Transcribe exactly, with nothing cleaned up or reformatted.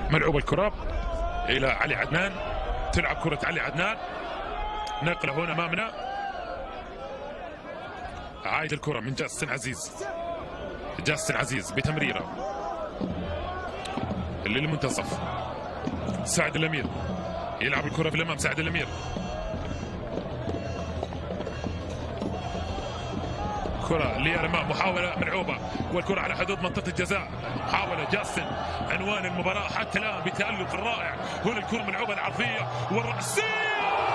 ملعوب الكرة إلى علي عدنان، تلعب كرة علي عدنان، نقلة هنا أمامنا، عايد الكرة من جاستن عزيز، جاستن عزيز بتمريرة للمنتصف، سعد الأمير يلعب الكرة في الأمام، سعد الأمير كرة للأمام، محاولة ملعوبة والكرة على حدود منطقة الجزاء، محاولة جاستن عنوان المباراة حتى الآن بتألق الرائع، هنا الكرة ملعوبة العرضية والرأسية